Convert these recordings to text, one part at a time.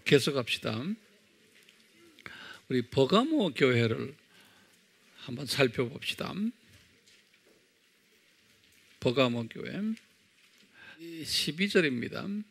계속합시다. 우리 버가모 교회를 한번 살펴봅시다. 버가모 교회 12절입니다.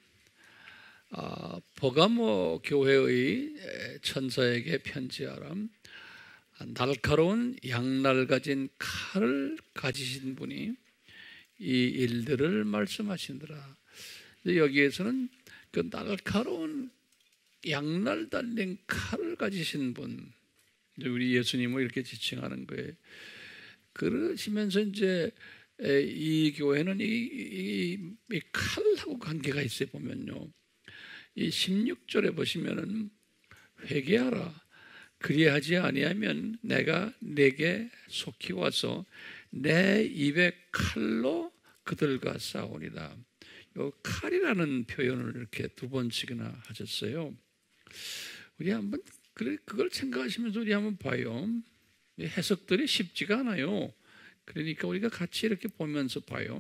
버가모 교회의 천사에게 편지하라. 날카로운 양날 가진 칼을 가지신 분이 이 일들을 말씀하시더라. 여기에서는 그 날카로운 양날 달린 칼을 가지신 분, 우리 예수님을 이렇게 지칭하는 거예요. 그러시면서 이제 이 교회는 이 칼하고 관계가 있어요. 보면요, 이 16절에 보시면은 회개하라. 그리하지 아니하면 내가 내게 속히 와서 내 입에 칼로 그들과 싸우리라. 요 칼이라는 표현을 이렇게 두 번씩이나 하셨어요. 우리 한번 그걸 생각하시면서 우리 한번 봐요. 해석들이 쉽지가 않아요. 그러니까 우리가 같이 이렇게 보면서 봐요.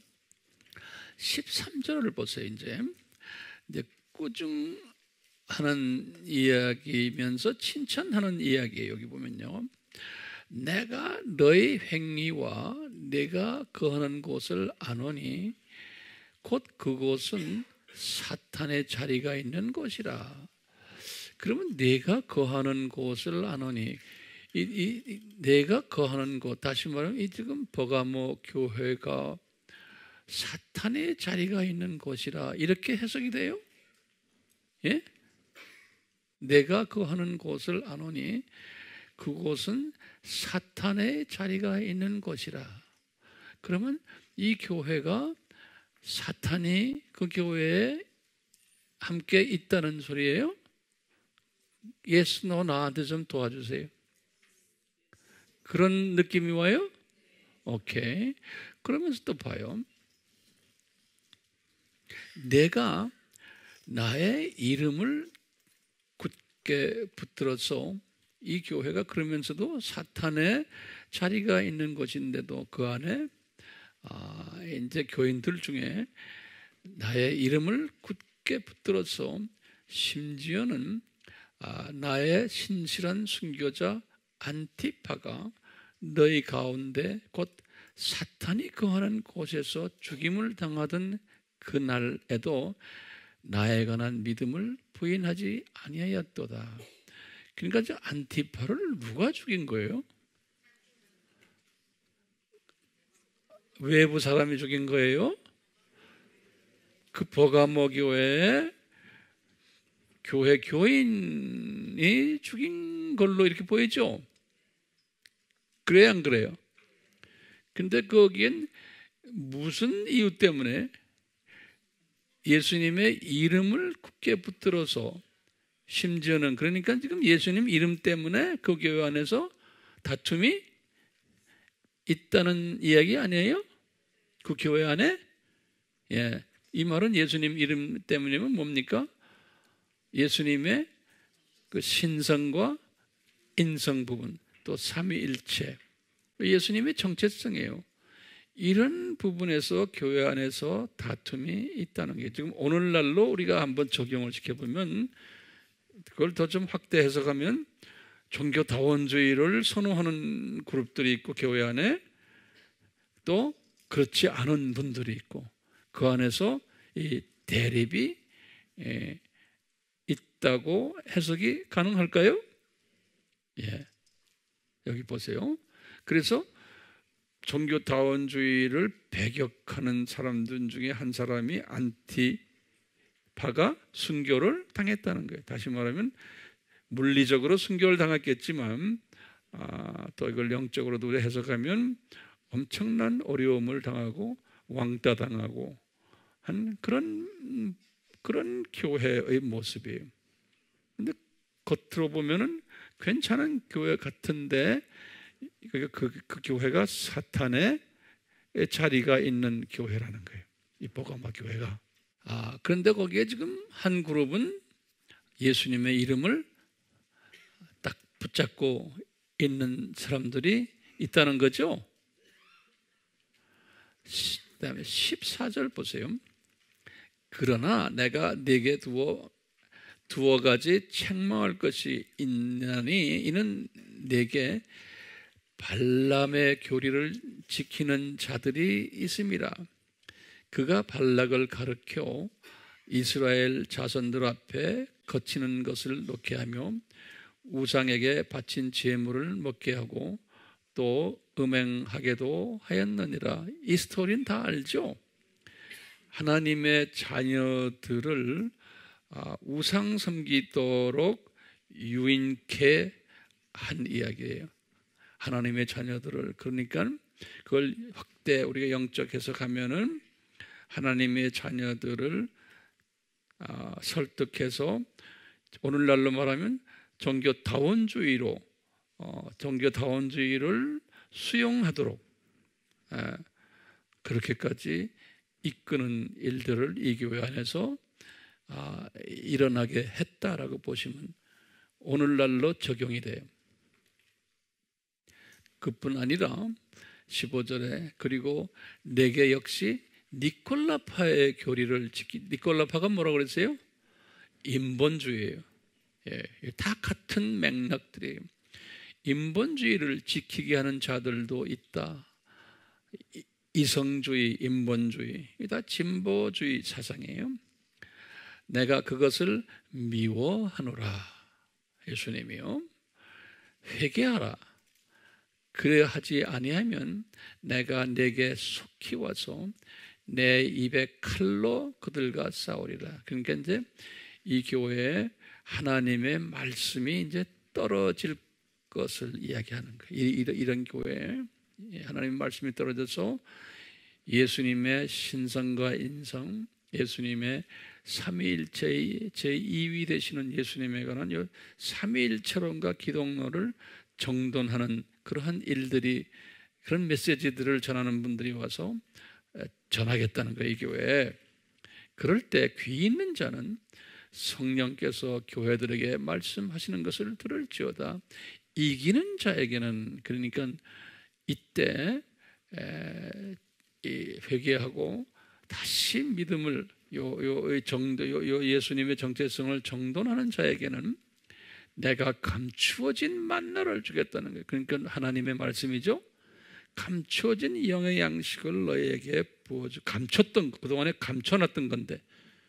13절을 보세요. 이제 꾸중하는 이야기면서 칭찬하는 이야기예요. 여기 보면요, 내가 너의 행위와 내가 거하는 곳을 아노니 곧 그곳은 사탄의 자리가 있는 곳이라. 그러면 내가 거하는 곳을 아노니, 내가 거하는 곳, 다시 말하면 이 지금 버가모 교회가 사탄의 자리가 있는 곳이라, 이렇게 해석이 돼요. 예? 내가 거하는 곳을 아노니 그곳은 사탄의 자리가 있는 곳이라. 그러면 이 교회가 사탄이 그 교회에 함께 있다는 소리예요? 예스, 노, 나한테 좀 도와주세요. 그런 느낌이 와요? 오케이. 그러면서 또 봐요. 내가 나의 이름을 굳게 붙들어서, 이 교회가 그러면서도 사탄의 자리가 있는 곳인데도 그 안에 이제 교인들 중에 나의 이름을 굳게 붙들어서, 심지어는 나의 신실한 순교자 안티파가 너희 가운데 곧 사탄이 거하는 곳에서 죽임을 당하던 그날에도 나에 관한 믿음을 부인하지 아니하였도다. 그러니까 저 안티파를 누가 죽인 거예요? 외부 사람이 죽인 거예요? 그 버가모 교회의 교회 교인이 죽인 걸로 이렇게 보이죠? 그래야 안 그래요? 근데 거기엔 무슨 이유 때문에 예수님의 이름을 굳게 붙들어서, 심지어는 그러니까 지금 예수님 이름 때문에 그 교회 안에서 다툼이 있다는 이야기 아니에요? 그 교회 안에? 예. 이 말은 예수님 이름 때문이면 뭡니까? 예수님의 그 신성과 인성 부분, 또 삼위일체, 예수님의 정체성이에요. 이런 부분에서 교회 안에서 다툼이 있다는 게 지금 오늘날로 우리가 한번 적용을 시켜보면, 그걸 더 좀 확대 해석하면 종교다원주의를 선호하는 그룹들이 있고, 교회 안에 또 그렇지 않은 분들이 있고, 그 안에서 이 대립이 있다고 해석이 가능할까요? 예. 여기 보세요. 그래서 종교다원주의를 배격하는 사람들 중에 한 사람이 안티파가 순교를 당했다는 거예요. 다시 말하면 물리적으로 순교를 당했겠지만 또 이걸 영적으로도 해석하면 엄청난 어려움을 당하고 왕따 당하고 한 그런 교회의 모습이에요. 근데 겉으로 보면은 괜찮은 교회 같은데 그 교회가 사탄의 자리가 있는 교회라는 거예요. 이 버가모 교회가. 그런데 거기에 지금 한 그룹은 예수님의 이름을 딱 붙잡고 있는 사람들이 있다는 거죠. 그 다음에 14절 보세요. 그러나 내가 네게 두어 두어 가지 책망할 것이 있나니 이는 내게 발람의 교리를 지키는 자들이 있음이라. 그가 발락을 가르쳐 이스라엘 자손들 앞에 거치는 것을 놓게 하며 우상에게 바친 제물을 먹게 하고 또 음행하게도 하였느니라. 이 스토리는 다 알죠? 하나님의 자녀들을 우상 섬기도록 유인케 한 이야기예요. 하나님의 자녀들을. 그러니까 그걸 확대 우리가 영적 해석하면은 하나님의 자녀들을 설득해서 오늘날로 말하면 종교다원주의로 종교다원주의를 수용하도록 그렇게까지 이끄는 일들을 이 교회 안에서 일어나게 했다라고 보시면 오늘날로 적용이 돼요. 그뿐 아니라 15절에 그리고 내게 역시 니콜라파의 교리를 니콜라파가 뭐라고 그랬어요? 인본주의예요. 예, 다 같은 맥락들이에요. 인본주의를 지키게 하는 자들도 있다. 이성주의, 인본주의, 이게 다 진보주의 사상이에요. 내가 그것을 미워하노라. 예수님이요. 회개하라. 그래 하지 아니하면 내가 내게 속히 와서 내 입에 칼로 그들과 싸우리라. 그러니까 이제 이 교회에 하나님의 말씀이 이제 떨어질 것을 이야기하는 거예요. 이런 교회에 하나님의 말씀이 떨어져서 예수님의 신성과 인성, 예수님의 삼위일체의 제2위 되시는 예수님에 관한 삼위일체론과 기독론을 정돈하는 그러한 일들이, 그런 메시지들을 전하는 분들이 와서 전하겠다는 거예요, 이 교회에. 그럴 때 귀 있는 자는 성령께서 교회들에게 말씀하시는 것을 들을지어다. 이기는 자에게는, 그러니까 이때 회개하고 다시 믿음을 예수님의 정체성을 정돈하는 자에게는 내가 감추어진 만나를 주겠다는 거예요. 그러니까 하나님의 말씀이죠. 감추어진 영의 양식을 너에게 부어주. 감췄던 거, 그동안에 감춰놨던 건데,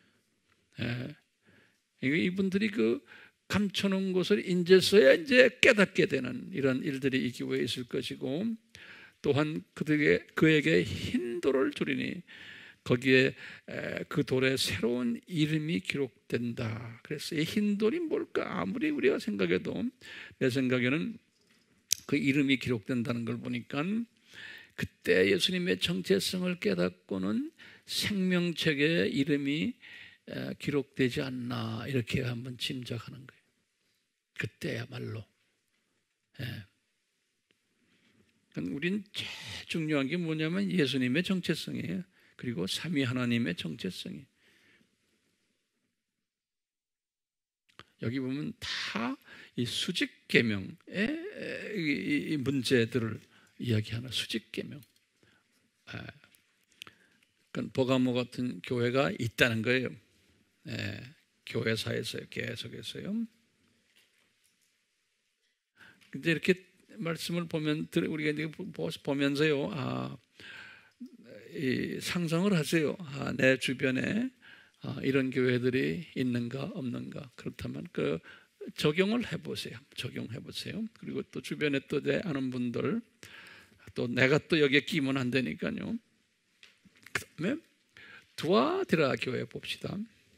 이분들이 그 감춰놓은 것을 이제서야 이제 깨닫게 되는 이런 일들이 이 교회에 있을 것이고, 또한 그에게 흰 돌을 주리니 거기에 그 돌에 새로운 이름이 기록된다. 그래서 이 흰 돌이 뭘까? 아무리 우리가 생각해도, 내 생각에는 그 이름이 기록된다는 걸 보니까 그때 예수님의 정체성을 깨닫고는 생명책에 이름이 기록되지 않나, 이렇게 한번 짐작하는 거예요. 그때야말로. 우린 제일 중요한 게 뭐냐면 예수님의 정체성이에요. 그리고 삼위 하나님의 정체성이. 여기 보면 다 이 수직 계명의 이 문제들을 이야기하는 수직 계명. 그러니까 버가모 같은 교회가 있다는 거예요. 교회사에서요, 계속해서요. 근데 이렇게 말씀을 보면 우리가 보면서요, 상상을 하세요. 내 주변에 이런 교회들이 있는가 없는가. 그렇다면 적용을 해보세요. 적용해보세요. 그리고 또 주변에 또 내 아는 분들, 또 내가 또 여기에 끼면 안 되니까요. 그 다음에 두아디라 교회 봅시다.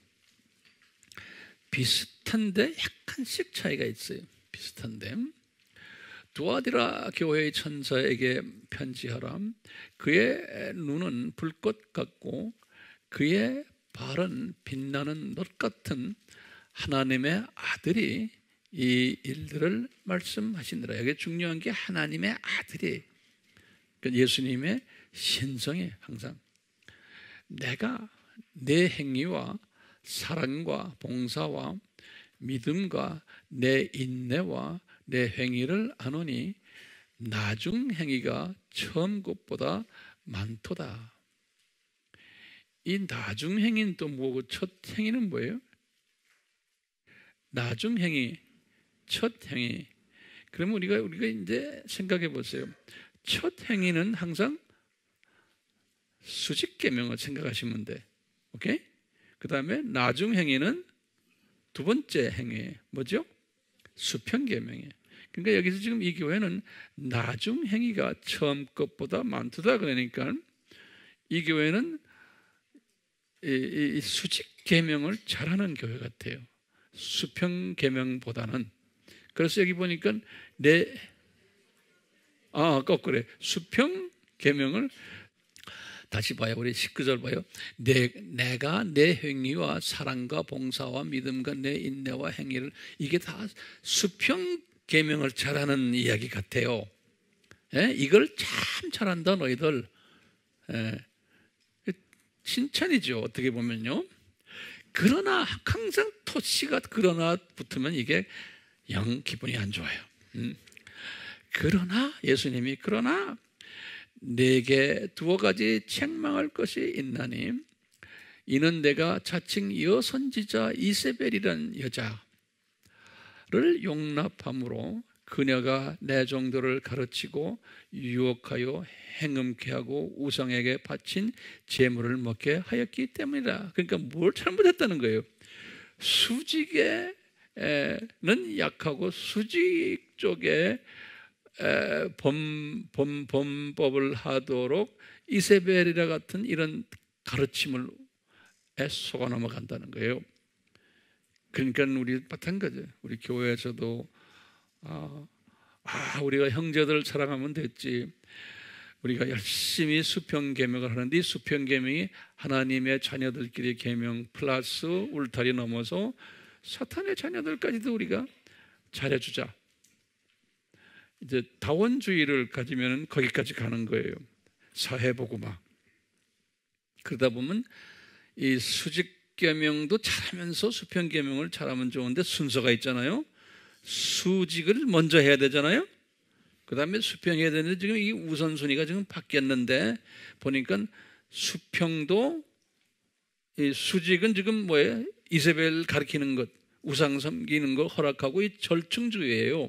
비슷한데 약간씩 차이가 있어요. 비슷한데 두아디라 교회의 천사에게 편지하라. 그의 눈은 불꽃 같고 그의 발은 빛나는 놋 같은 하나님의 아들이 이 일들을 말씀하시느라. 여기 중요한 게 하나님의 아들이, 예수님의 신성에 항상 내가 내 행위와 사랑과 봉사와 믿음과 내 인내와 내 행위를 아노니 나중 행위가 처음 것보다 많도다. 이 나중 행위는 또 뭐고 첫 행위는 뭐예요? 나중행위, 첫 행위. 그러면 우리가 이제 생각해 보세요. 첫 행위는 항상 수직계명을 생각하시면 돼. 오케이? 그 다음에 나중행위는 두 번째 행위. 뭐죠? 수평계명이에요. 그러니까 여기서 지금 이 교회는 나중행위가 처음 것보다 많다. 그러니까 이 교회는 이 수직계명을 잘하는 교회 같아요. 수평계명보다는. 그래서 여기 보니까 거꾸로 수평계명을 다시 봐요. 우리 19절 봐요. 내가 내 행위와 사랑과 봉사와 믿음과 내 인내와 행위를, 이게 다 수평계명을 잘하는 이야기 같아요. 예? 이걸 참 잘한다 너희들. 예. 칭찬이죠. 어떻게 보면요. 그러나 항상 토시가 그러나 붙으면 이게 영 기분이 안 좋아요. 그러나 예수님이 그러나 내게 두어 가지 책망할 것이 있나니 이는 내가 자칭 여선지자 이세벨이란 여자를 용납함으로 그녀가 내 종들을 가르치고 유혹하여 행음케 하고 우상에게 바친 제물을 먹게 하였기 때문이다. 그러니까 뭘 잘못했다는 거예요. 수직에는 약하고 수직 쪽에 범법을 하도록 이세벨이라 같은 이런 가르침을 속아 넘어간다는 거예요. 그러니까 우리 마찬가지예요. 우리 교회에서도 우리가 형제들을 사랑하면 됐지. 우리가 열심히 수평계명을 하는데 이 수평계명이 하나님의 자녀들끼리 계명 플러스 울타리 넘어서 사탄의 자녀들까지도 우리가 잘해주자. 이제 다원주의를 가지면 거기까지 가는 거예요. 사회보고막. 그러다 보면 이 수직계명도 잘하면서 수평계명을 잘하면 좋은데 순서가 있잖아요. 수직을 먼저 해야 되잖아요. 그 다음에 수평해야 되는데 지금 이 우선순위가 지금 바뀌었는데 보니까 수평도 이 수직은 지금 뭐예요? 이세벨 가리키는 것, 우상 섬기는 거 허락하고 이 절충주의예요.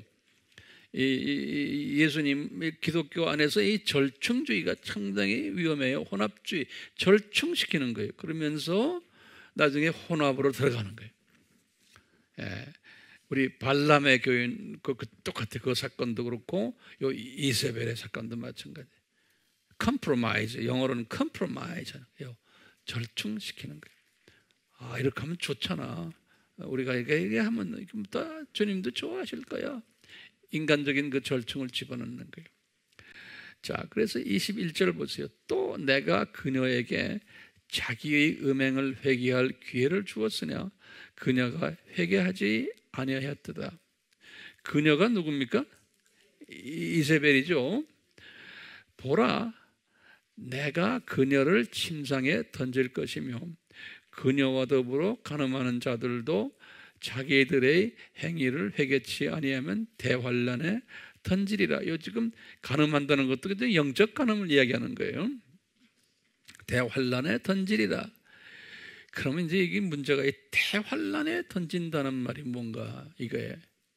예수님 기독교 안에서 이 절충주의가 상당히 위험해요. 혼합주의, 절충시키는 거예요. 그러면서 나중에 혼합으로 들어가는 거예요. 예. 우리 발람의 교인 똑같아. 그 사건도 그렇고 요 이세벨의 사건도 마찬가지. 컴프로마이즈, 영어로는 컴프로마이즈예요. 절충시키는 거예요. 이렇게 하면 좋잖아. 우리가 이게 하면 주님도 좋아하실 거야. 인간적인 그 절충을 집어넣는 거예요. 자, 그래서 21절 보세요. 또 내가 그녀에게 자기의 음행을 회개할 기회를 주었으나 그녀가 회개하지 아니하였도다. 그녀가 누굽니까? 이세벨이죠. 보라, 내가 그녀를 침상에 던질 것이며 그녀와 더불어 간음하는 자들도 자기들의 행위를 회개치 아니하면 대환란에 던지리라. 요 지금 간음한다는 것도 영적 간음을 이야기하는 거예요. 대환란에 던지리라. 그러면 이제 이게 문제가 대환란에 던진다는 말이 뭔가 이거예요.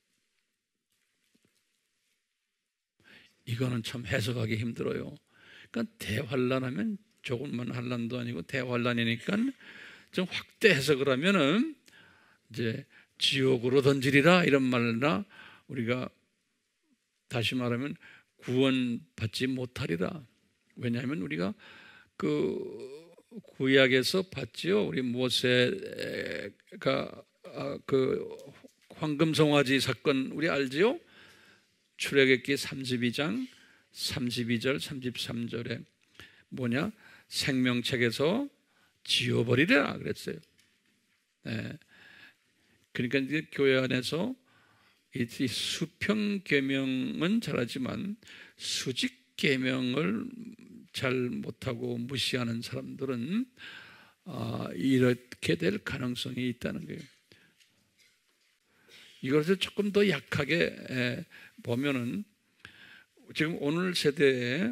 이거는 참 해석하기 힘들어요. 그러니까 대환란하면 조금만 환란도 아니고 대환란이니까 좀 확대 해석을 하면은 이제 지옥으로 던지리라 이런 말이나 우리가 다시 말하면 구원받지 못하리라. 왜냐하면 우리가 그 구약에서 봤지요. 우리 모세가 그 황금송아지 사건 우리 알지요? 출애굽기 32장 32절 33절에 뭐냐? 생명책에서 지워버리라 그랬어요. 네. 그러니까 이제 교회 안에서 이 수평계명은 잘하지만 수직계명을 잘 못하고 무시하는 사람들은 이렇게 될 가능성이 있다는 거예요. 이것을 조금 더 약하게 보면은 지금 오늘 세대에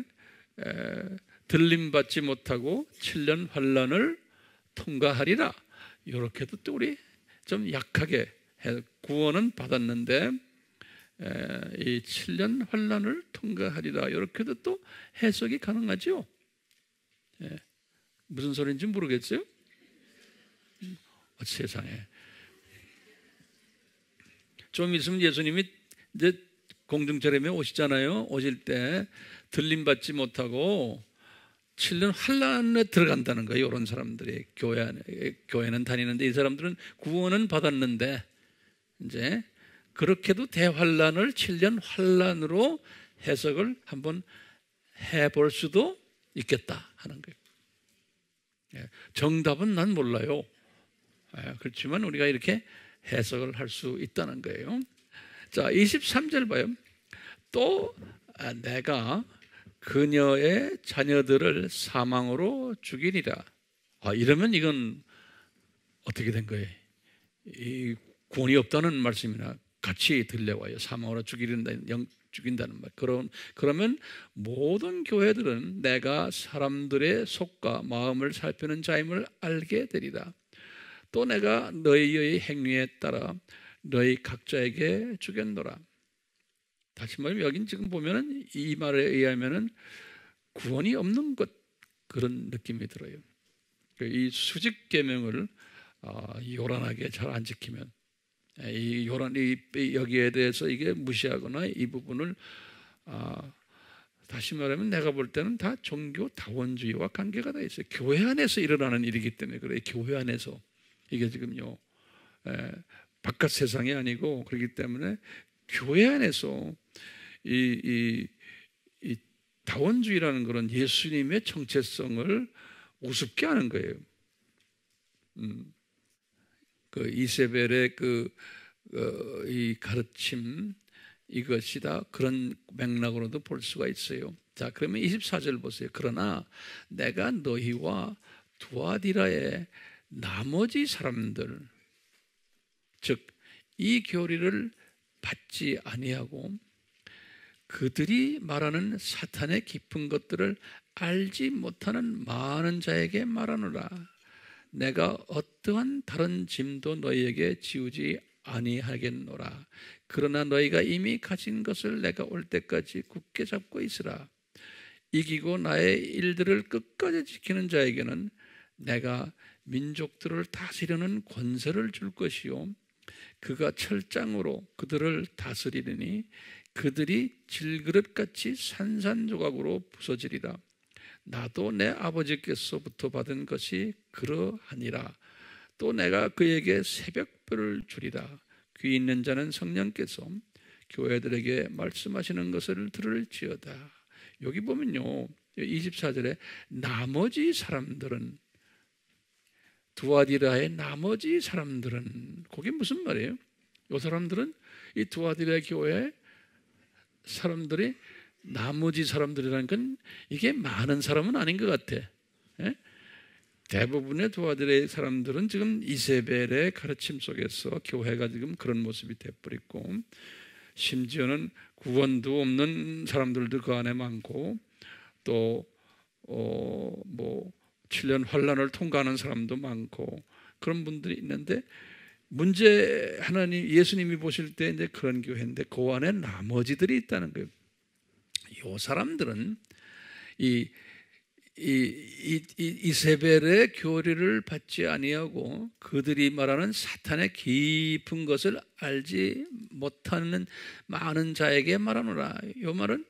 들림받지 못하고 7년 환란을 통과하리라. 이렇게도 또 우리 좀 약하게 구원은 받았는데 이 7년 환난을 통과하리라. 이렇게도 또 해석이 가능하죠. 무슨 소리인지 모르겠어요. 세상에. 좀 있으면 예수님이 이제 공중철임에 오시잖아요. 오실 때 들림받지 못하고 7년 환난에 들어간다는 거예요. 이런 사람들이 교회는 다니는데 이 사람들은 구원은 받았는데 이제 그렇게도 대환난을 7년 환난으로 해석을 한번 해볼 수도 있겠다 하는 거예요. 정답은 난 몰라요. 그렇지만 우리가 이렇게 해석을 할 수 있다는 거예요. 자, 23절 봐요. 또 내가 그녀의 자녀들을 사망으로 죽이리라. 이러면 이건 어떻게 된 거예요? 이 구원이 없다는 말씀이나 같이 들려와요. 사망으로 죽인다는 말. 그러면 모든 교회들은 내가 사람들의 속과 마음을 살피는 자임을 알게 되리라. 또 내가 너희의 행위에 따라 너희 각자에게 주겠노라. 다시 말하면 여긴 지금 보면은 이 말에 의하면은 구원이 없는 것 그런 느낌이 들어요. 이 수직 계명을 요란하게 잘 안 지키면 이 요란이 여기에 대해서 이게 무시하거나 이 부분을 다시 말하면 내가 볼 때는 다 종교 다원주의와 관계가 다 있어요. 교회 안에서 일어나는 일이기 때문에 그래요. 교회 안에서 이게 지금요 바깥 세상이 아니고 그렇기 때문에 교회 안에서 이 다원주의라는 그런 예수님의 정체성을 우습게 하는 거예요. 그 이세벨의 이 가르침 이것이 다 그런 맥락으로도 볼 수가 있어요. 자, 그러면 24절 보세요. 그러나 내가 너희와 두아디라의 나머지 사람들, 즉 이 교리를 받지 아니하고 그들이 말하는 사탄의 깊은 것들을 알지 못하는 많은 자에게 말하노라. 내가 어떠한 다른 짐도 너희에게 지우지 아니하겠노라. 그러나 너희가 이미 가진 것을 내가 올 때까지 굳게 잡고 있으라. 이기고 나의 일들을 끝까지 지키는 자에게는 내가 민족들을 다스리는 권세를 줄 것이요 그가 철장으로 그들을 다스리리니 그들이 질그릇같이 산산조각으로 부서지리라. 나도 내 아버지께서부터 받은 것이 그러하니라. 또 내가 그에게 새벽별을 주리라. 귀 있는 자는 성령께서 교회들에게 말씀하시는 것을 들을지어다. 여기 보면요 24절에 나머지 사람들은 두아디라의 나머지 사람들은 그게 무슨 말이에요? 이 사람들은 이 두아디라 교회 사람들이 나머지 사람들이라는 건 이게 많은 사람은 아닌 것 같아. 대부분의 두아디라의 사람들은 지금 이세벨의 가르침 속에서 교회가 지금 그런 모습이 돼버리고 심지어는 구원도 없는 사람들도 그 안에 많고 또 7년 환난을 통과하는 사람도 많고 그런 분들이 있는데 문제 하나님 예수님이 보실 때 이제 그런 교회인데 그 안에 나머지들이 있다는 거예요. 이 사람들은 이세벨의 교리를 받지 아니하고 그들이 말하는 사탄의 깊은 것을 알지 못하는 많은 자에게 말하노라. 이 말은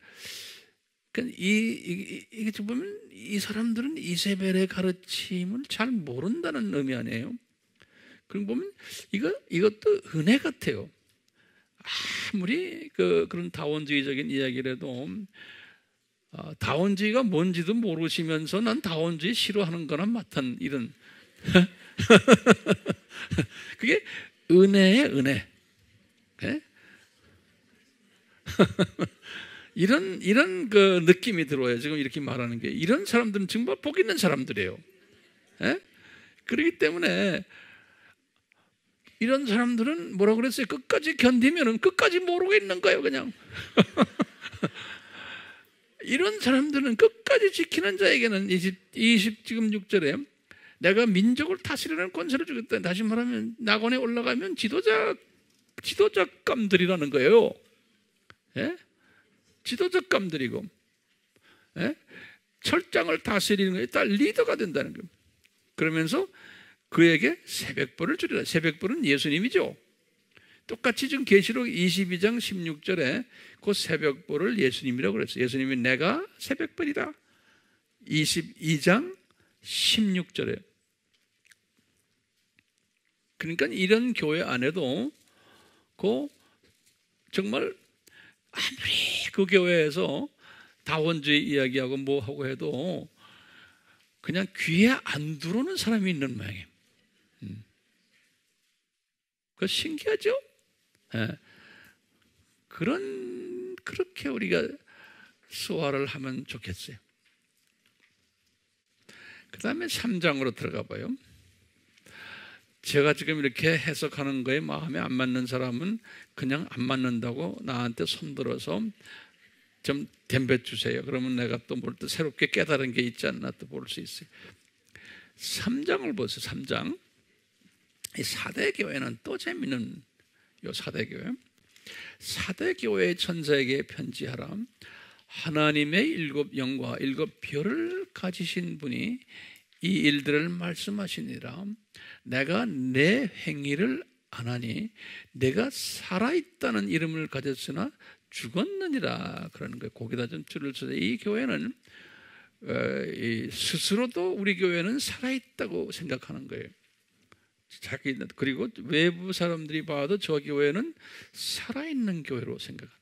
이게 보면 이 사람들은 이세벨의 가르침을 잘 모른다는 의미 아니에요. 그럼 보면 이것도 은혜 같아요. 아무리 그런 다원주의적인 이야기를 해도 다원주의가 뭔지도 모르시면서 난 다원주의 싫어하는 거나 마찬 이런 그게 은혜의 은혜. 네? 이런 그 느낌이 들어요. 지금 이렇게 말하는 게 이런 사람들은 정말 복 있는 사람들이에요. 네? 그렇기 때문에 이런 사람들은 뭐라고 그랬어요? 끝까지 견디면은 끝까지 모르고 있는 거예요, 그냥. 이런 사람들은 끝까지 지키는 자에게는 26절에 내가 민족을 다스리는 권세를 주겠다. 다시 말하면 낙원에 올라가면 지도자 지도자감들이라는 거예요. 예? 지도자감들이고, 예? 철장을 다스리는 거예요. 다 리더가 된다는 거예요. 그러면서 그에게 새벽벌을 주리라. 새벽벌은 예수님이죠. 똑같이 지금 계시록 22장 16절에 그 새벽벌을 예수님이라고 그랬어요. 예수님이 내가 새벽벌이다. 22장 16절에. 그러니까 이런 교회 안에도 그 정말 아무리 그 교회에서 다원주의 이야기하고 뭐 하고 해도 그냥 귀에 안 들어오는 사람이 있는 모양이에요. 그거 신기하죠? 예. 그렇게 우리가 소화를 하면 좋겠어요. 그 다음에 3장으로 들어가 봐요. 제가 지금 이렇게 해석하는 거에 마음에 안 맞는 사람은 그냥 안 맞는다고 나한테 손들어서 좀 덤벼 주세요. 그러면 내가 또 뭘 또 새롭게 깨달은 게 있지 않나 또 볼 수 있어요. 3장을 보세요. 3장. 이 4대 교회는 또 재미있는 요 4대 교회. 4대 교회의 천사에게 편지하라. 하나님의 7 영과 7 별을 가지신 분이 이 일들을 말씀하시니라. 내가 내 행위를 안 하니 내가 살아있다는 이름을 가졌으나 죽었느니라. 그러는 거예요. 거기다 좀 줄을 써서 이 교회는 스스로도 우리 교회는 살아있다고 생각하는 거예요. 그리고 외부 사람들이 봐도 저 교회는 살아있는 교회로 생각합니다.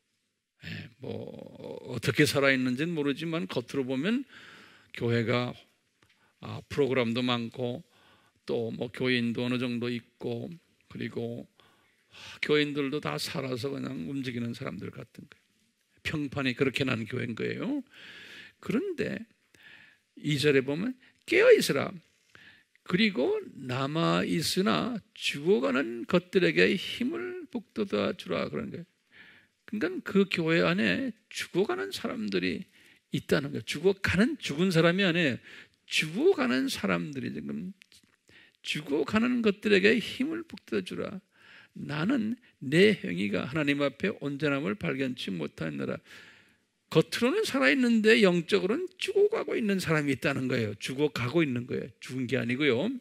뭐 어떻게 살아있는지는 모르지만 겉으로 보면 교회가 프로그램도 많고 또 뭐 교인도 어느 정도 있고 그리고 교인들도 다 살아서 그냥 움직이는 사람들 같은 거예요. 평판이 그렇게 난 교회인 거예요. 그런데 2절에 보면 깨어있으라. 그리고 남아있으나 죽어가는 것들에게 힘을 북돋아 주라. 그런 거예요. 그러니까 그 교회 안에 죽어가는 사람들이 있다는 거예요. 죽은 사람이 아니에요. 죽어가는 사람들이 지금 죽어가는 것들에게 힘을 북돋아 주라. 나는 내 행위가 하나님 앞에 온전함을 발견치 못하느라. 겉으로는 살아있는데 영적으로는 죽어가고 있는 사람이 있다는 거예요. 죽어가고 있는 거예요. 죽은 게 아니고요.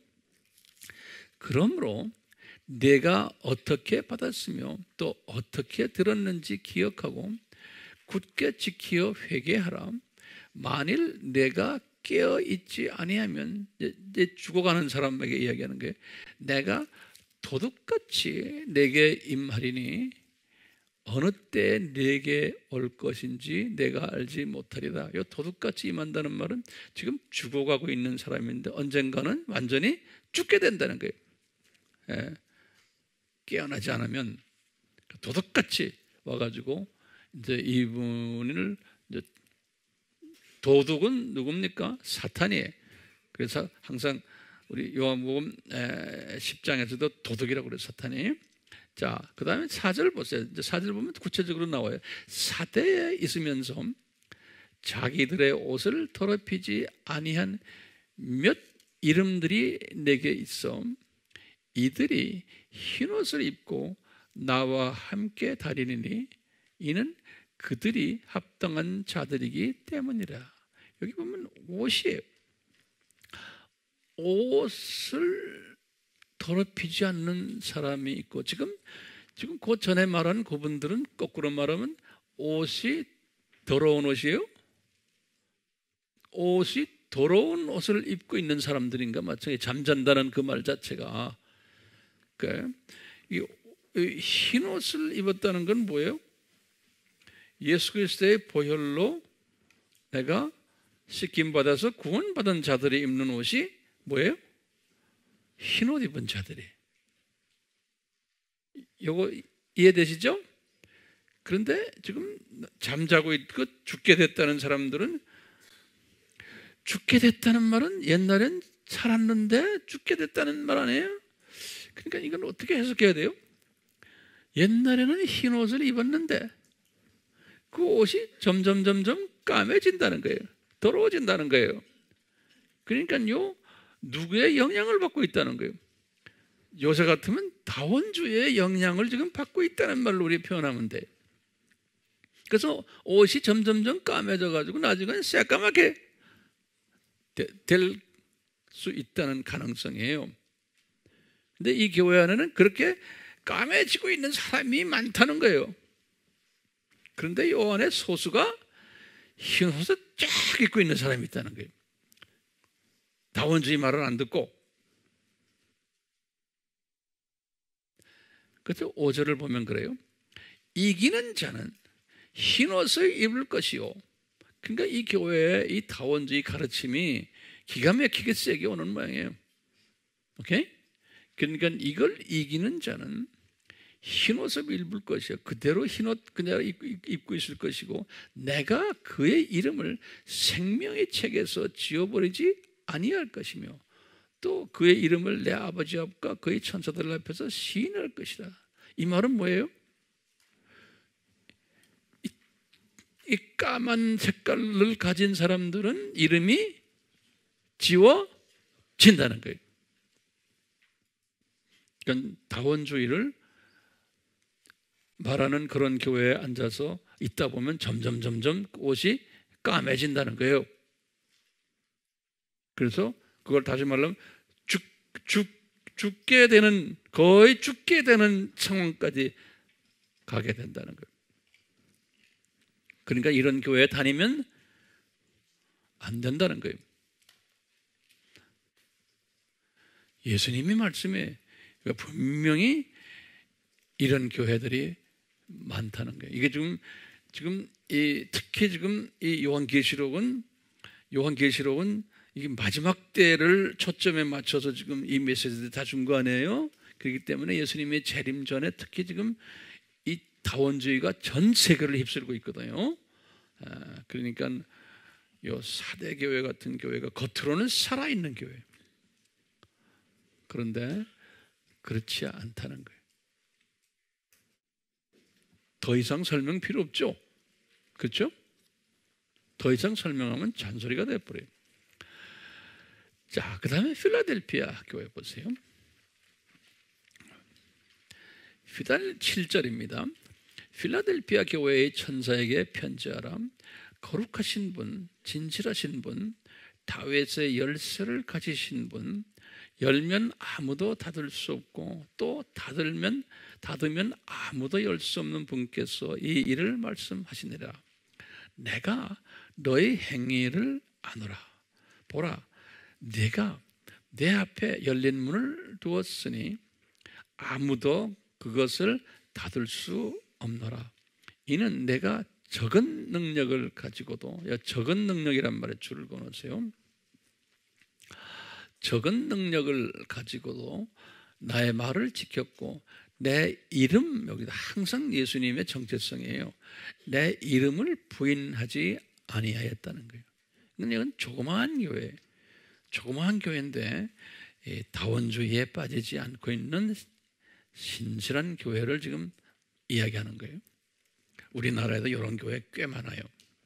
그러므로 내가 어떻게 받았으며 또 어떻게 들었는지 기억하고 굳게 지키어 회개하라. 만일 내가 깨어있지 아니하면, 이제 죽어가는 사람에게 이야기하는 거예요. 내가 도둑같이 내게 임하리니 어느 때 내게 올 것인지 내가 알지 못하리다. 이 도둑같이 임한다는 말은 지금 죽어가고 있는 사람인데 언젠가는 완전히 죽게 된다는 거예요. 예. 깨어나지 않으면 도둑같이 와가지고 이제 이분을 이제 도둑은 누굽니까? 사탄이에요. 그래서 항상 우리 요한복음 10장에서도 도둑이라고 그래요. 사탄이. 자, 그 다음에 4절 보세요. 이제 4절 보면 구체적으로 나와요. 사대에 있으면서 자기들의 옷을 더럽히지 아니한 몇 이름들이 내게 있어. 이들이 흰옷을 입고 나와 함께 다니니 이는 그들이 합당한 자들이기 때문이라. 여기 보면 옷이에요. 옷을 더럽히지 않는 사람이 있고 지금 그 전에 말한 그분들은 거꾸로 말하면 옷이 더러운 옷이에요. 옷이 더러운 옷을 입고 있는 사람들인가 마찬가지. 잠잔다는 그 말 자체가 이 흰 옷을 입었다는 건 뭐예요? 예수 그리스도의 보혈로 내가 씻김 받아서 구원받은 자들이 입는 옷이 뭐예요? 흰 옷 입은 자들이. 요거 이해되시죠? 그런데 지금 잠자고 있고 죽게 됐다는 사람들은, 죽게 됐다는 말은 옛날엔 살았는데 죽게 됐다는 말 아니에요? 그러니까 이건 어떻게 해석해야 돼요? 옛날에는 흰 옷을 입었는데 그 옷이 점점 까매진다는 거예요. 더러워진다는 거예요. 그러니까요, 누구의 영향을 받고 있다는 거예요? 요새 같으면 다원주의의 영향을 지금 받고 있다는 말로 우리 표현하면 돼. 그래서 옷이 점점점 까매져 가지고 나중에는 새까맣게 될 수 있다는 가능성이에요. 근데 이 교회 안에는 그렇게 까매지고 있는 사람이 많다는 거예요. 그런데 이 안에 소수가 흰 옷을 쫙 입고 있는 사람이 있다는 거예요. 다원주의 말을 안 듣고. 그래서 5절을 보면 그래요. 이기는 자는 흰 옷을 입을 것이요. 그러니까 이 교회의 이 다원주의 가르침이 기가 막히게 세게 오는 모양이에요. 오케이? 그러니까 이걸 이기는 자는 흰 옷을 입을 것이요. 그대로 흰 옷 그냥 입고 있을 것이고 내가 그의 이름을 생명의 책에서 지워버리지 아니할 것이며 또 그의 이름을 내 아버지 앞과 그의 천사들 앞에서 시인할 것이다. 이 말은 뭐예요? 이 까만 색깔을 가진 사람들은 이름이 지워진다는 거예요. 그러니까 다원주의를 말하는 그런 교회에 앉아서 있다 보면 점점 옷이 까매진다는 거예요. 그래서 그걸 다시 말하면 죽게 되는, 거의 죽게 되는 상황까지 가게 된다는 거예요. 그러니까 이런 교회에 다니면 안 된다는 거예요. 예수님이 말씀에 분명히 이런 교회들이 많다는 거예요. 이게 지금 특히 지금 이 요한계시록은 이게 마지막 때를 초점에 맞춰서 지금 이 메시지를 다 준 거 아니에요? 그렇기 때문에 예수님의 재림 전에 특히 지금 이 다원주의가 전 세계를 휩쓸고 있거든요. 그러니까 요 사대 교회 같은 교회가 겉으로는 살아있는 교회. 그런데 그렇지 않다는 거예요. 더 이상 설명 필요 없죠? 그렇죠? 더 이상 설명하면 잔소리가 돼버려요. 자, 그 다음에 필라델피아 교회 보세요. 7절입니다. 필라델피아 교회의 천사에게 편지하라. 거룩하신 분, 진실하신 분, 다윗의 열쇠를 가지신 분, 열면 아무도 닫을 수 없고 또 닫으면 아무도 열 수 없는 분께서 이 일을 말씀하시니라. 내가 너의 행위를 아노라. 보라, 내가 내 앞에 열린 문을 두었으니 아무도 그것을 닫을 수 없노라. 이는 내가 적은 능력을 가지고도, 적은 능력이란 말에 줄을 그어놓으세요. 적은 능력을 가지고도 나의 말을 지켰고 내 이름, 여기다 항상 예수님의 정체성이에요. 내 이름을 부인하지 아니하였다는 거예요. 이건 조그마한 교회인데 다원주의에 빠지지 않고 있는 신실한 교회를 지금 이야기하는 거예요. 우리나라에도 이런 교회 꽤 많아요.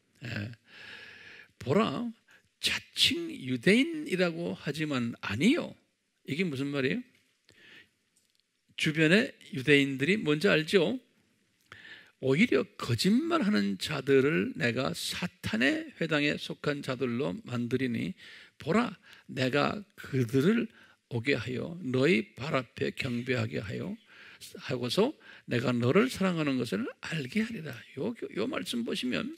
보라, 자칭 유대인이라고 하지만 아니요. 이게 무슨 말이에요? 주변에 유대인들이 뭔지 알죠? 오히려 거짓말하는 자들을 내가 사탄의 회당에 속한 자들로 만드리니 보라, 내가 그들을 오게 하여 너희 발 앞에 경배하게 하고서 내가 너를 사랑하는 것을 알게 하리라. 요 말씀 보시면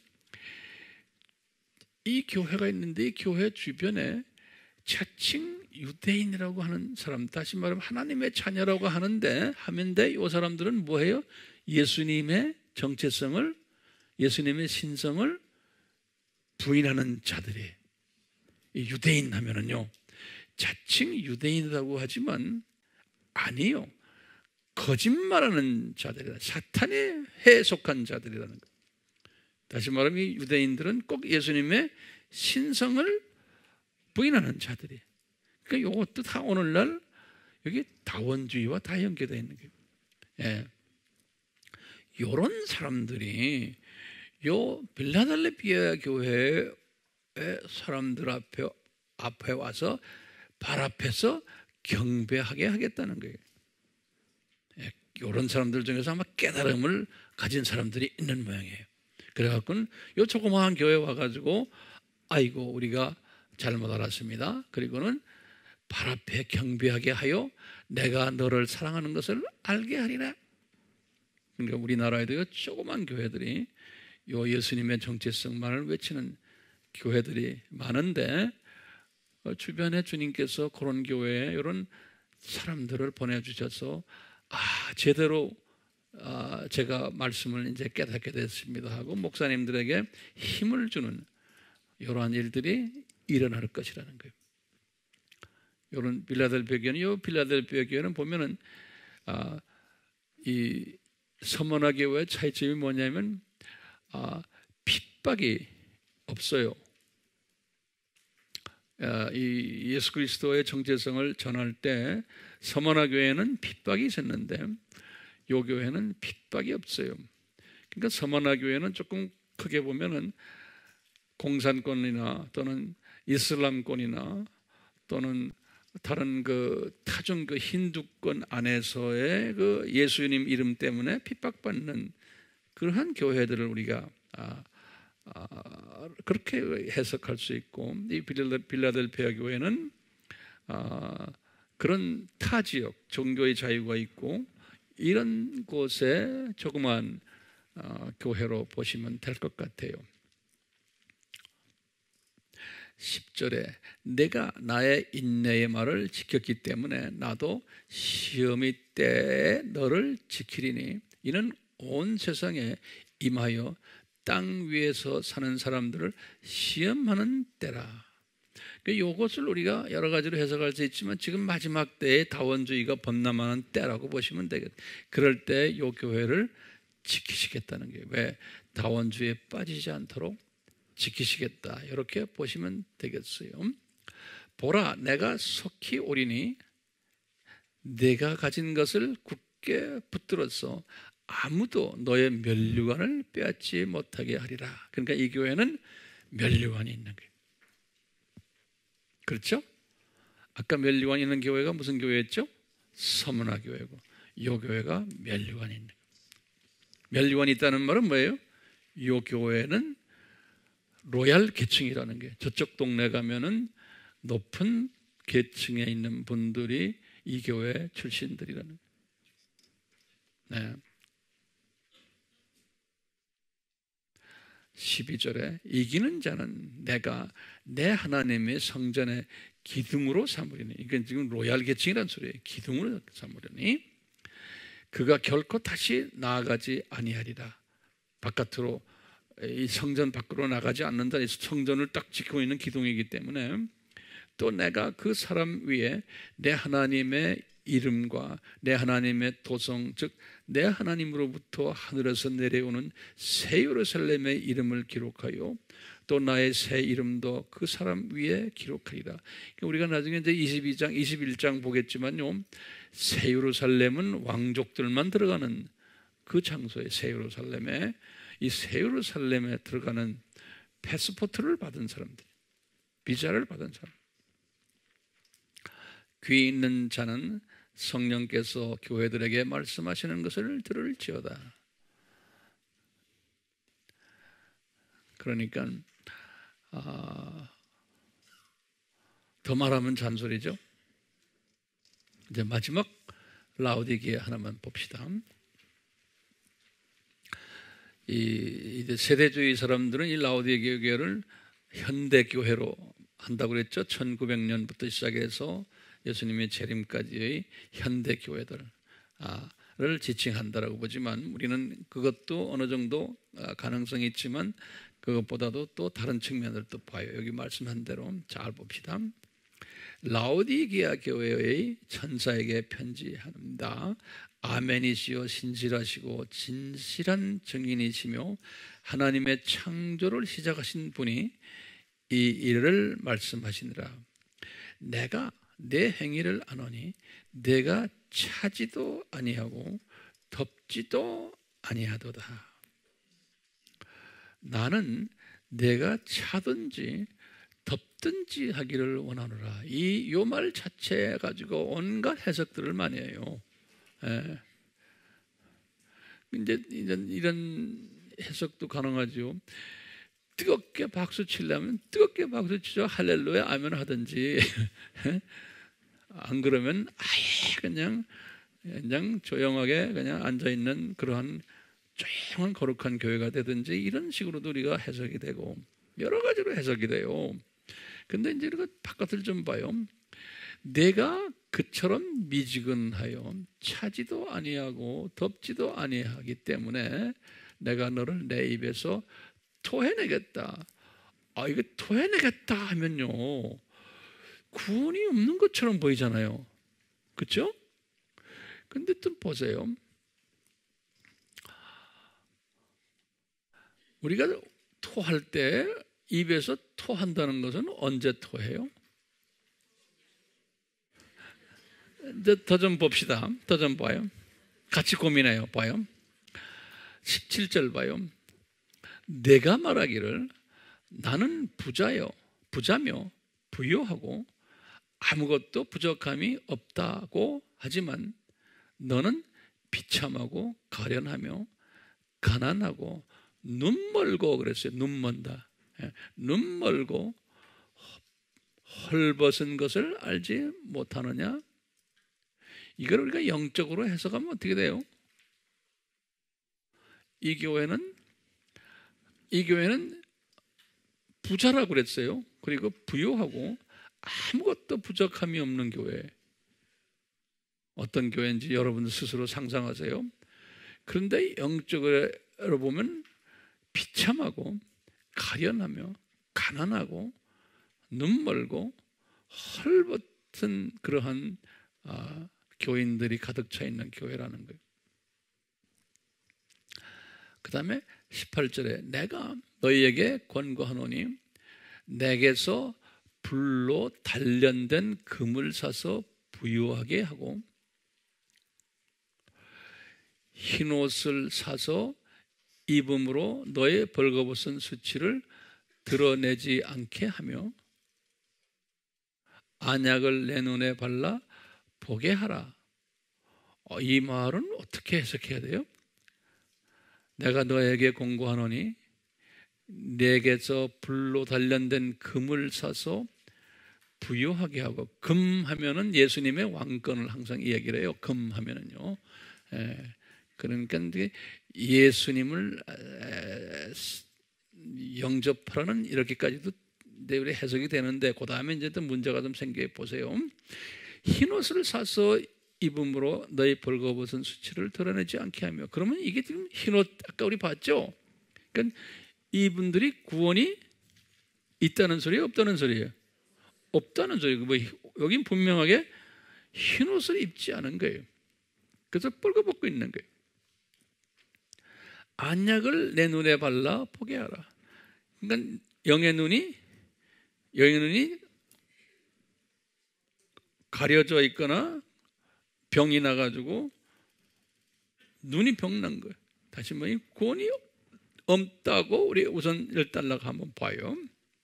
이 교회가 있는데 이 교회 주변에 자칭 유대인이라고 하는 사람, 다시 말하면 하나님의 자녀라고 하는데 이 사람들은 뭐예요? 예수님의 정체성을, 예수님의 신성을 부인하는 자들이. 이 유대인 하면은요, 자칭 유대인이라고 하지만 아니요, 거짓말하는 자들이다. 사탄의 해에 속한 자들이라는 것. 다시 말하면 이 유대인들은 꼭 예수님의 신성을 부인하는 자들이. 그러니까 이것도 다 오늘날 여기 다원주의와 다 연계되어 있는 거예요. 예. 이런 사람들이 요 빌라델피아 교회의 사람들 앞에 와서 발 앞에서 경배하게 하겠다는 거예요. 이런 사람들 중에서 아마 깨달음을 가진 사람들이 있는 모양이에요. 그래갖고는 요 조그마한 교회 와가지고 아이고 우리가 잘못 알았습니다. 그리고는 발 앞에 경배하게 하여 내가 너를 사랑하는 것을 알게 하리라. 그러니까 우리나라에도 조그만 교회들이 요 예수님의 정체성만을 외치는 교회들이 많은데 주변에 주님께서 그런 교회에 이런 사람들을 보내주셔서 제대로 제가 말씀을 이제 깨닫게 됐습니다 하고 목사님들에게 힘을 주는 이러한 일들이 일어날 것이라는 거예요. 이런 빌라델피아 교회는, 이 빌라델피아 교회는 보면은 이 서머나 교회의 차이점이 뭐냐면 핍박이 없어요. 이 예수 그리스도의 정체성을 전할 때 서머나 교회는 핍박이 있었는데 이 교회는 핍박이 없어요. 그러니까 서머나 교회는 조금 크게 보면은 공산권이나 또는 이슬람권이나 또는 다른 그 타종 그 힌두권 안에서의 그 예수님 이름 때문에 핍박받는 그러한 교회들을 우리가 그렇게 해석할 수 있고, 이 빌라델피아 교회는 그런 타 지역 종교의 자유가 있고 이런 곳에 조그만 교회로 보시면 될 것 같아요. 10절에 내가 나의 인내의 말을 지켰기 때문에 나도 시험의 때에 너를 지키리니 이는 온 세상에 임하여 땅 위에서 사는 사람들을 시험하는 때라. 이것을 우리가 여러 가지로 해석할 수 있지만 지금 마지막 때에 다원주의가 범람하는 때라고 보시면 되겠다. 그럴 때 이 교회를 지키시겠다는 게, 왜 다원주의에 빠지지 않도록 지키시겠다, 이렇게 보시면 되겠어요. 보라, 내가 속히 오리니 내가 가진 것을 굳게 붙들어서 아무도 너의 면류관을 빼앗지 못하게 하리라. 그러니까 이 교회는 면류관이 있는 거예요. 그렇죠? 아까 면류관이 있는 교회가 무슨 교회였죠? 서문화 교회고, 이 교회가 면류관이 있는 거예요. 면류관이 있다는 말은 뭐예요? 이 교회는 로얄 계층이라는 게, 저쪽 동네 가면은 높은 계층에 있는 분들이 이 교회 출신들이라는 거예요. 네. 12절에 이기는 자는 내가 내 하나님의 성전의 기둥으로 삼으리니, 이건 지금 로얄 계층이라는 소리예요. 기둥으로 삼으리니 그가 결코 다시 나아가지 아니하리라. 바깥으로, 이 성전 밖으로 나가지 않는다. 성전을 딱 지키고 있는 기둥이기 때문에, 또 내가 그 사람 위에 내 하나님의 이름과 내 하나님의 도성, 즉 내 하나님으로부터 하늘에서 내려오는 새 예루살렘의 이름을 기록하여 또 나의 새 이름도 그 사람 위에 기록하리라. 우리가 나중에 이제 22장, 21장 보겠지만요, 새 예루살렘은 왕족들만 들어가는 그 장소에, 새 예루살렘에, 이 새 예루살렘에 들어가는 패스포트를 받은 사람들, 비자를 받은 사람. 귀 있는 자는 성령께서 교회들에게 말씀하시는 것을 들을지어다. 그러니까 더 말하면 잔소리죠. 이제 마지막 라오디게아 하나만 봅시다. 이제 세대주의 사람들은 이 라오디게아 교회를 현대 교회로 한다고 그랬죠. 1900년부터 시작해서 예수님의 재림까지의 현대 교회들을 지칭한다라고 보지만, 우리는 그것도 어느 정도 가능성이 있지만 그것보다도 또 다른 측면을 또 봐요. 여기 말씀한 대로 잘 봅시다. 라오디게아 교회의 천사에게 편지합니다. 아멘이시여 신실하시고 진실한 증인이시며 하나님의 창조를 시작하신 분이 이 일을 말씀하시니라. 내가 내 행위를 아노니 내가 차지도 아니하고 덮지도 아니하도다. 나는 내가 차든지 덮든지 하기를 원하노라. 요 말 자체 가지고 온갖 해석들을 많이 해요. 이제 이런 해석도 가능하죠. 뜨겁게 박수 치려면 뜨겁게 박수 치죠. 할렐루야 아멘 하든지. 안 그러면 아예 그냥 조용하게 그냥 앉아 있는 그러한 조용한 거룩한 교회가 되든지 이런 식으로도 우리가 해석이 되고 여러 가지로 해석이 돼요. 근데 이제 이거 바깥을 좀 봐요. 내가 그처럼 미지근하여 차지도 아니하고 덥지도 아니하기 때문에 내가 너를 내 입에서 토해내겠다. 이거 토해내겠다 하면요, 구원이 없는 것처럼 보이잖아요. 그렇죠? 근데 또 보세요. 우리가 토할 때 입에서 토한다는 것은 언제 토해요? 더 좀 봅시다. 더 좀 봐요. 같이 고민해요. 봐요. 17절 봐요. 내가 말하기를 나는 부자며 부유하고 아무것도 부족함이 없다고 하지만 너는 비참하고 가련하며 가난하고 눈 멀고 그랬어요. 눈 먼다. 눈 멀고 헐벗은 것을 알지 못하느냐? 이걸 우리가 영적으로 해석하면 어떻게 돼요? 이 교회는 부자라고 그랬어요. 그리고 부유하고 아무것도 부족함이 없는 교회. 어떤 교회인지 여러분 스스로 상상하세요. 그런데 영적으로 보면 비참하고 가련하며 가난하고 눈멀고 헐벗은 그러한 교인들이 가득 차 있는 교회라는 거예요. 그 다음에 18절에 내가 너희에게 권고하노니 내게서 불로 단련된 금을 사서 부유하게 하고 흰옷을 사서 입음으로 너의 벌거벗은 수치를 드러내지 않게 하며 안약을 내 눈에 발라 보게 하라. 이 말은 어떻게 해석해야 돼요? 내가 너에게 공고하노니 내게서 불로 단련된 금을 사서 부유하게 하고, 금 하면은 예수님의 왕권을 항상 이야기를 해요. 금 하면은요. 그러니까 예수님을 영접하라는 이렇게까지도 우리 해석이 되는데, 그 다음에 이제 또 문제가 좀 생겨 보세요. 흰옷을 사서 입음으로 너희 벌거벗은 수치를 드러내지 않게 하며. 그러면 이게 지금 흰옷, 아까 우리 봤죠? 그러니까 이분들이 구원이 있다는 소리예요, 없다는 소리예요? 없다는 소리고, 여긴 분명하게 흰옷을 입지 않은 거예요. 그래서 벌거벗고 있는 거예요. 안약을 내 눈에 발라 보게 하라. 그러니까 영의 눈이 가려져 있거나 병이 나가지고 눈이 병난 거예요. 다시 말해 구원이 없다고 우리 우선 일단락 한번 봐요.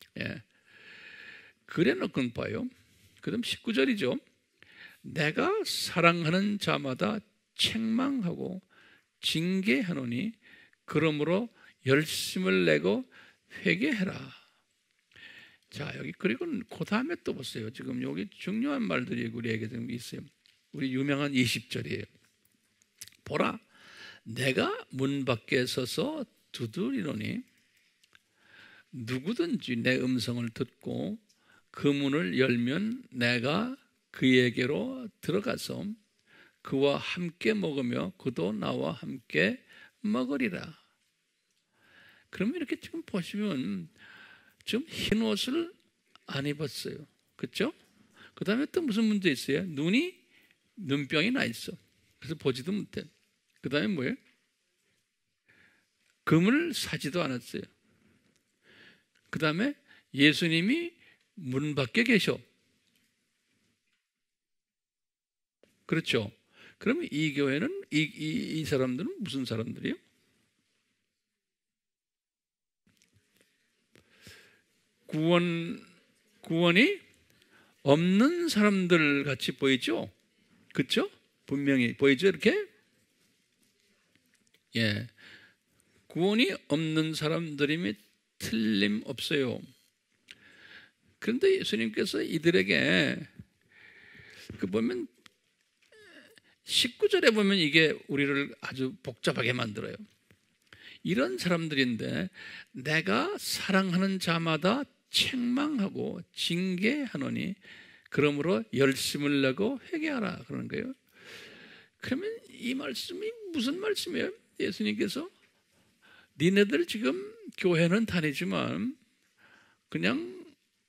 그래 놓고 봐요. 그 다음 19절이죠. 내가 사랑하는 자마다 책망하고 징계하노니 그러므로 열심을 내고 회개해라. 자, 여기 그리고 그 다음에 또 보세요. 지금 여기 중요한 말들이 우리에게 좀 있어요. 우리 유명한 20절이에요. 보라, 내가 문 밖에 서서 두드리노니 누구든지 내 음성을 듣고 그 문을 열면 내가 그에게로 들어가서 그와 함께 먹으며 그도 나와 함께 먹으리라. 그러면 이렇게 지금 보시면 좀 흰 옷을 안 입었어요. 그렇죠? 그 다음에 또 무슨 문제 있어요? 눈병이 나 있어. 그래서 보지도 못해. 그 다음에 뭐예요? 금을 사지도 않았어요. 그 다음에 예수님이 문 밖에 계셔. 그렇죠? 그러면 이 교회는 이 사람들은 무슨 사람들이에요? 구원이 없는 사람들 같이 보이죠? 그렇죠? 분명히 보이죠? 이렇게? 예, 구원이 없는 사람들임이 틀림없어요. 그런데 예수님께서 이들에게 그 보면 19절에 보면 이게 우리를 아주 복잡하게 만들어요. 이런 사람들인데 내가 사랑하는 자마다 책망하고 징계하노니 그러므로 열심을 내고 회개하라 그러는 거예요. 그러면 이 말씀이 무슨 말씀이에요? 예수님께서 니네들 지금 교회는 다니지만 그냥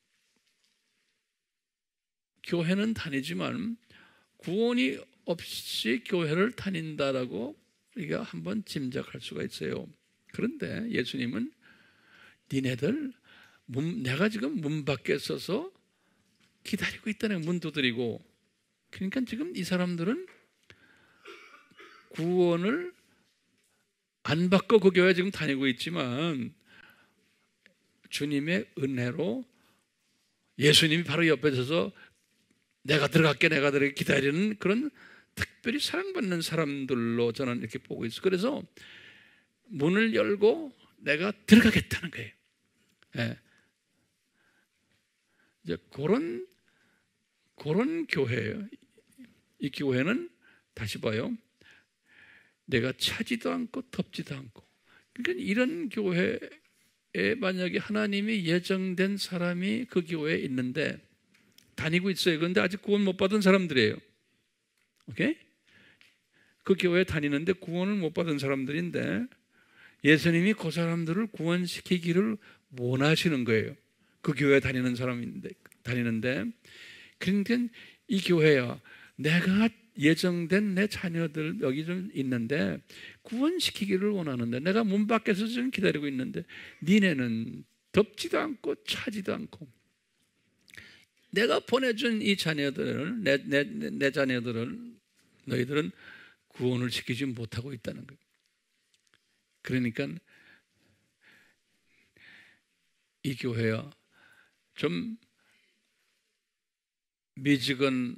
교회는 다니지만 구원이 없이 교회를 다닌다라고 우리가 한번 짐작할 수가 있어요. 그런데 예수님은 니네들 내가 지금 문 밖에 서서 기다리고 있다는 문 두드리고, 그러니까 지금 이 사람들은 구원을 안 받고 그 교회에 지금 다니고 있지만 주님의 은혜로 예수님이 바로 옆에 서서 내가 들어갈게 기다리는 그런 특별히 사랑받는 사람들로 저는 이렇게 보고 있어요. 그래서 문을 열고 내가 들어가겠다는 거예요. 예. 이제 그런 교회예요. 이 교회는 다시 봐요. 내가 차지도 않고 덮지도 않고. 그러니까 이런 교회에 만약에 하나님이 예정된 사람이 그 교회에 있는데 다니고 있어요. 그런데 아직 구원 못 받은 사람들이에요. 오케이? 그 교회에 다니는데 구원을 못 받은 사람들인데 예수님이 그 사람들을 구원시키기를 원하시는 거예요. 그 교회에 다니는 사람인데 다니는데, 그러니까 이 교회야, 내가 예정된 내 자녀들 여기 좀 있는데 구원시키기를 원하는데 내가 문 밖에서 지금 기다리고 있는데 니네는 덮지도 않고 차지도 않고, 내가 보내준 이 자녀들을 내 자녀들을 너희들은 구원을 시키지 못하고 있다는 거예요. 그러니까 이 교회야 좀 미지근하여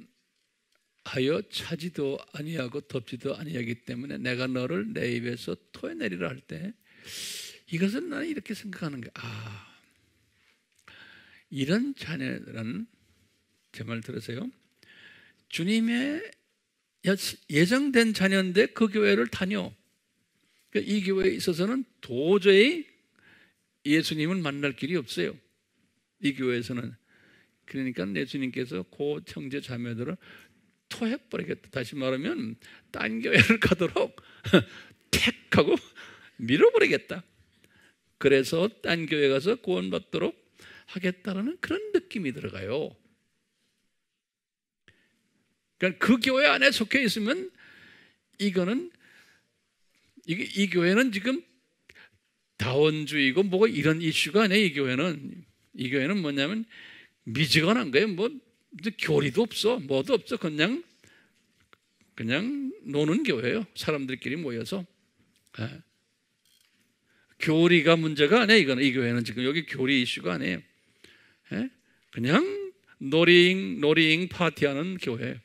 차지도 아니하고 덮지도 아니하기 때문에 내가 너를 내 입에서 토해내리라 할 때 이것은 나는 이렇게 생각하는 거야. 이런 자녀들은 제 말 들으세요. 주님의 예정된 자녀인데 그 교회를 다녀. 그러니까 이 교회에 있어서는 도저히 예수님을 만날 길이 없어요. 이 교회에서는. 그러니까 예수님께서 그 형제 자매들을 토해버리겠다. 다시 말하면 딴 교회를 가도록 택하고 밀어버리겠다. 그래서 딴 교회 가서 구원받도록 하겠다라는 그런 느낌이 들어가요. 그러니까 그 교회 안에 속해 있으면 이거는 이 교회는 지금 다원주의고 뭐고 이런 이슈가 아니에요. 이 교회는 뭐냐면 미지근한 거예요. 뭐 교리도 없어, 뭐도 없어. 그냥 노는 교회예요. 사람들끼리 모여서. 예. 교리가 문제가 아니에요. 이 교회는 지금 여기 교리 이슈가 아니에요. 예? 그냥 놀이잉 파티하는 교회.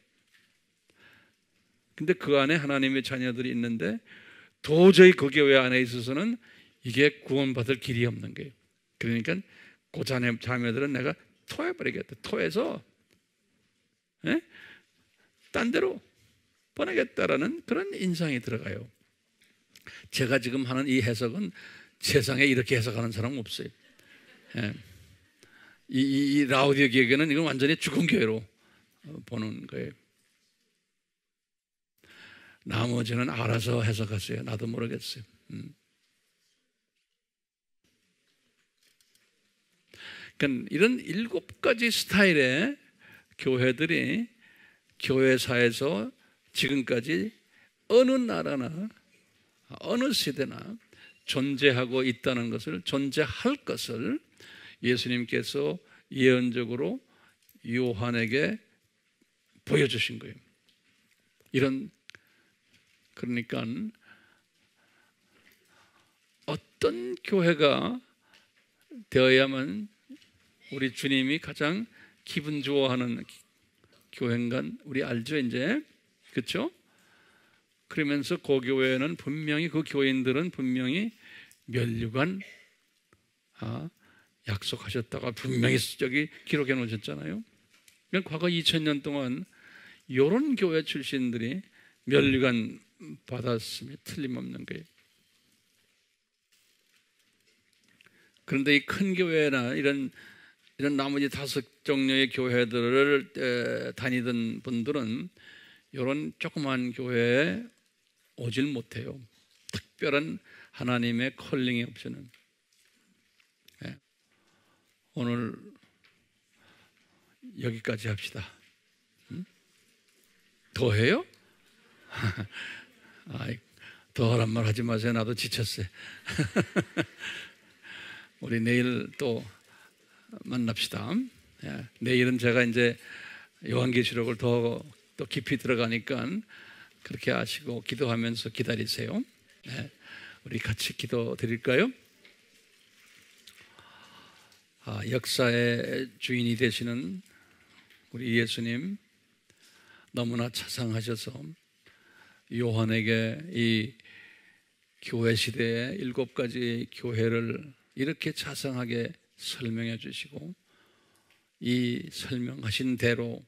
근데 그 안에 하나님의 자녀들이 있는데 도저히 그 교회 안에 있어서는 이게 구원받을 길이 없는 거예요. 그러니까 그 자매들은 내가 토해버리겠다. 토해서 딴 데로 보내겠다라는 그런 인상이 들어가요. 제가 지금 하는 이 해석은 세상에 이렇게 해석하는 사람은 없어요. 예. 이 라우디오 교회는 이건 완전히 죽은 교회로 보는 거예요. 나머지는 알아서 해석하세요. 나도 모르겠어요. 그러니까 이런 7가지 스타일의 교회들이 교회사에서 지금까지 어느 나라나 어느 시대나 존재하고 있다는 것을, 존재할 것을 예수님께서 예언적으로 요한에게 보여주신 거예요. 그러니까 어떤 교회가 되어야만 우리 주님이 가장 기분 좋아하는 교회인가 우리 알죠, 이제? 그렇죠? 그러면서 그 교회는 분명히, 그 교인들은 분명히 면류관 약속하셨다가 분명히 저기 기록해 놓으셨잖아요. 과거 2000년 동안 이런 교회 출신들이 면류관 받았음이 틀림없는 거예요. 그런데 이 큰 교회나 이런 나머지 5 종류의 교회들을 다니던 분들은 이런 조그만 교회에 오질 못해요. 특별한 하나님의 컬링이 없이는. 오늘 여기까지 합시다. 더 해요? 더 하란 말 하지 마세요. 나도 지쳤어요. 우리 내일 또 만납시다. 내일은 제가 이제 요한계시록을 더 깊이 들어가니까 그렇게 아시고 기도하면서 기다리세요. 우리 같이 기도 드릴까요? 역사의 주인이 되시는 우리 예수님, 너무나 자상하셔서 요한에게 이 교회 시대의 7가지 교회를 이렇게 자상하게 설명해 주시고, 이 설명하신 대로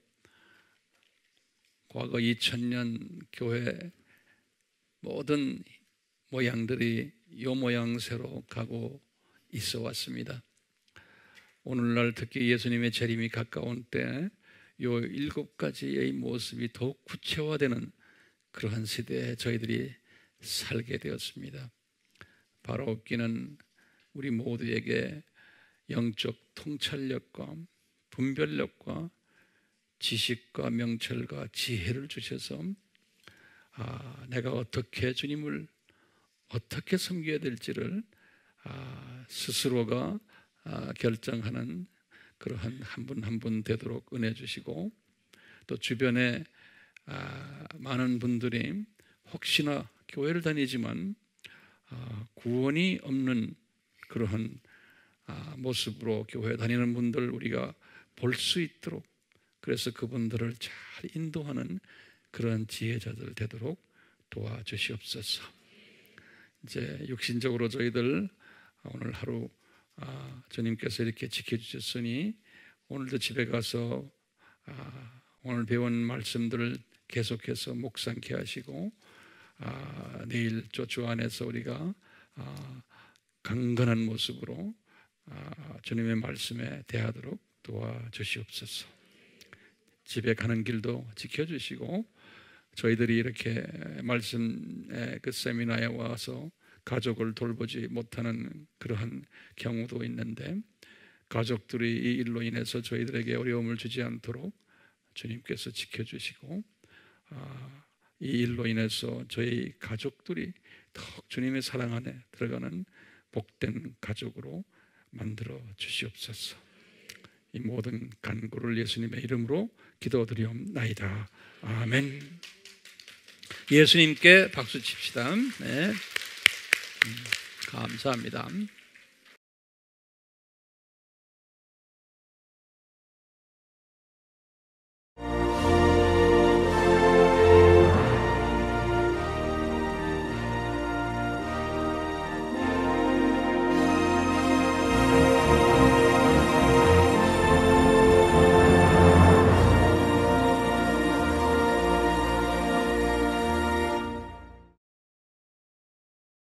과거 2000년 교회 모든 모양들이 요 모양새로 가고 있어 왔습니다. 오늘날 특히 예수님의 재림이 가까운 때 요 7가지의 모습이 더욱 구체화되는 그러한 시대에 저희들이 살게 되었습니다. 바로 없기는 우리 모두에게 영적 통찰력과 분별력과 지식과 명철과 지혜를 주셔서 내가 어떻게 주님을 어떻게 섬겨야 될지를 스스로가 결정하는 그러한 한 분 한 분 되도록 은혜 주시고, 또 주변에 많은 분들이 혹시나 교회를 다니지만 구원이 없는 그러한 모습으로 교회 다니는 분들 우리가 볼 수 있도록, 그래서 그분들을 잘 인도하는 그런 지혜자들 되도록 도와주시옵소서. 이제 육신적으로 저희들 오늘 하루 주님께서 이렇게 지켜주셨으니 오늘도 집에 가서 오늘 배운 말씀들을 계속해서 묵상케 하시고 내일 주 안에서 우리가 강건한 모습으로 주님의 말씀에 대하도록 도와주시옵소서. 집에 가는 길도 지켜주시고, 저희들이 이렇게 말씀의 그 세미나에 와서 가족을 돌보지 못하는 그러한 경우도 있는데, 가족들이 이 일로 인해서 저희들에게 어려움을 주지 않도록 주님께서 지켜주시고, 이 일로 인해서 저희 가족들이 더욱 주님의 사랑 안에 들어가는 복된 가족으로 만들어 주시옵소서. 이 모든 간구를 예수님의 이름으로 기도드리옵나이다. 아멘. 예수님께 박수 칩시다. 네. 감사합니다.